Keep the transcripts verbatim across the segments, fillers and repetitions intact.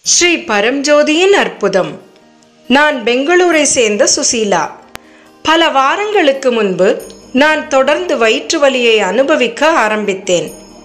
ஸ்ரீ பரம்ஜோதியின் அற்புதம். நான் பெங்களூரை சேர்ந்த சுசீலா. பல வாரங்களுக்கு முன்பு நான் தொடர்ந்து வயிற்று வலியை அனுபவிக்க ஆரம்பித்தேன்.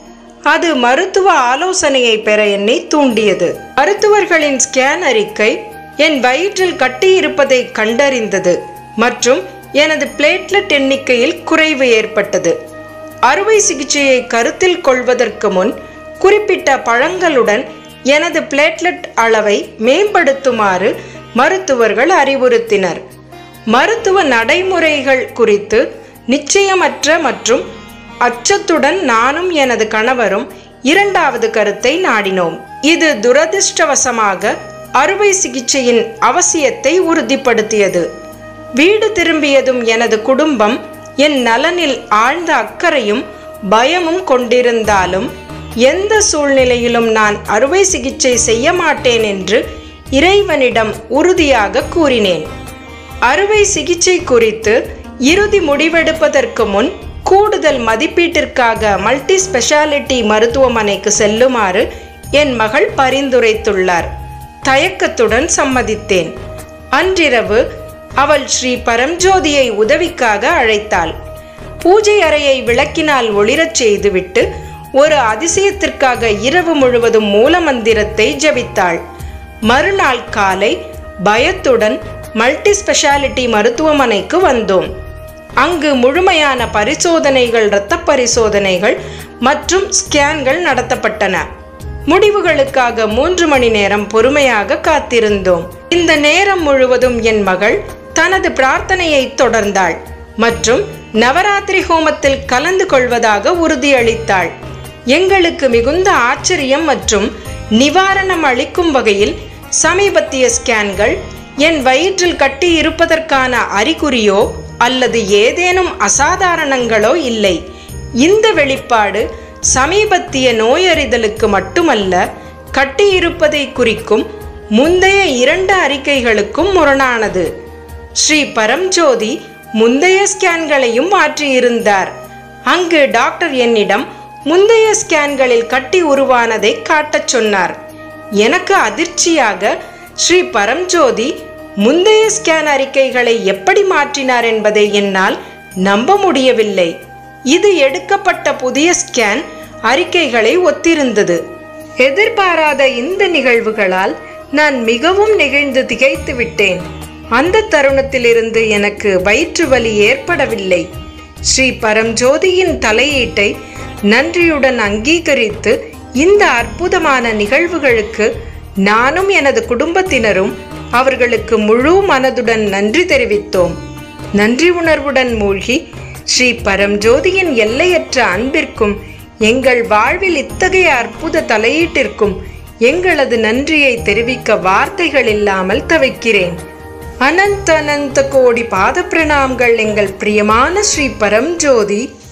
அது மருத்துவ ஆலோசனையை பெற என்னை தூண்டியது. மருத்துவர்களின் ஸ்கேன் அறிக்கை என் வயிற்றில் கட்டியிருப்பதை கண்டறிந்தது மற்றும் எனது பிளேட்லெட் எண்ணிக்கையில் குறைவு ஏற்பட்டது. அறுவை சிகிச்சையை கருத்தில் கொள்வதற்கு முன் குறிப்பிட்ட பழங்களுடன் எனது பிளேட்லெட் அளவை மேம்படுத்துமாறு மருத்துவர்கள் அறிவுறுத்தினர். மருத்துவ நடைமுறைகள் குறித்து நிச்சயமற்ற மற்றும் அச்சத்துடன் நானும் எனது கணவரும் இரண்டாவது கருத்தை நாடினோம். இது துரதிர்ஷ்டவசமாக அறுவை சிகிச்சையின் அவசியத்தை உறுதிப்படுத்தியது. வீடு திரும்பியதும் எனது குடும்பம் என் நலனில் ஆழ்ந்த அக்கறையும் பயமும் கொண்டிருந்தாலும் எந்த சூழ்நிலையிலும் நான் அறுவை சிகிச்சை செய்ய மாட்டேன் என்று இறைவனிடம் உறுதியாக கூறினேன். அறுவை சிகிச்சை குறித்து இறுதி முடிவெடுப்பதற்கு முன் கூடுதல் மதிப்பீட்டிற்காக மல்டி ஸ்பெஷாலிட்டி மருத்துவமனைக்கு செல்லுமாறு என் மகள் பரிந்துரைத்துள்ளார். தயக்கத்துடன் சம்மதித்தேன். அன்றிரவு அவள் ஸ்ரீ பரம்ஜோதியை உதவிக்காக அழைத்தாள். பூஜை அறையை விளக்கினால் ஒளிரச் செய்துவிட்டு ஒரு அதிசயத்திற்காக இரவு முழுவதும் மூலமந்திரத்தை ஜபித்தாள். மறுநாள் காலை பயத்துடன் மல்டி ஸ்பெஷாலிட்டி மருத்துவமனைக்கு வந்தோம். அங்கு முழுமையான பரிசோதனைகள், இரத்த பரிசோதனைகள் மற்றும் ஸ்கேன்கள் நடத்தப்பட்டன. முடிவுகளுக்காக மூன்று மணி நேரம் பொறுமையாக காத்திருந்தோம். இந்த நேரம் முழுவதும் என் மகள் தனது பிரார்த்தனையை தொடர்ந்தாள் மற்றும் நவராத்திரி ஹோமத்தில் கலந்து கொள்வதாக உறுதியளித்தாள். எங்களுக்கு மிகுந்த ஆச்சரியம் மற்றும் நிவாரணம் அளிக்கும் வகையில் சமீபத்திய ஸ்கேன்கள் என் வயிற்றில் கட்டி இருப்பதற்கான அறிகுறியோ அல்லது ஏதேனும் அசாதாரணங்களோ இல்லை. இந்த வெளிப்பாடு சமீபத்திய நோயறிதலுக்கு மட்டுமல்ல, கட்டியிருப்பதை குறிக்கும் முந்தைய இரண்டு அறிக்கைகளுக்கும் முரணானது. ஸ்ரீ பரம்ஜோதி முந்தைய ஸ்கேன்களையும் மாற்றியிருந்தார். அங்கு டாக்டர் என்னிடம் முந்தைய ஸ்கேன்களில் கட்டி உருவானதை காட்டச் சொன்னார். எனக்கு அதிர்ச்சியாக ஸ்ரீ பரம்ஜோதி முந்தைய ஸ்கேன் அறிக்கைகளை எப்படி மாற்றினார் என்பதை என்னால் நம்ப முடியவில்லை. இது எடுக்கப்பட்ட புதிய ஸ்கேன் அறிக்கைகளை ஒத்திருந்தது. எதிர்பாராத இந்த நிகழ்வுகளால் நான் மிகவும் நெகிழ்ந்து திகைத்து விட்டேன். அந்த தருணத்திலிருந்து எனக்கு வயிற்று வலி ஏற்படவில்லை. ஸ்ரீ பரம்ஜோதியின் தலையீட்டை நன்றியுடன் அங்கீகரித்து இந்த அற்புதமான நிகழ்வுகளுக்கு நானும் எனது குடும்பத்தினரும் அவர்களுக்கு முழு மனதுடன் நன்றி தெரிவித்தோம். நன்றி உணர்வுடன் மூழ்கி ஸ்ரீ பரம்ஜோதியின் எல்லையற்ற அன்பிற்கும் எங்கள் வாழ்வில் இத்தகைய அற்புத தலையீட்டிற்கும் எங்களது நன்றியை தெரிவிக்க வார்த்தைகள் இல்லாமல் தவிக்கிறேன். அனந்த அனந்த கோடி பாத பிரணாம்கள் எங்கள் பிரியமான ஸ்ரீ பரம்ஜோதி.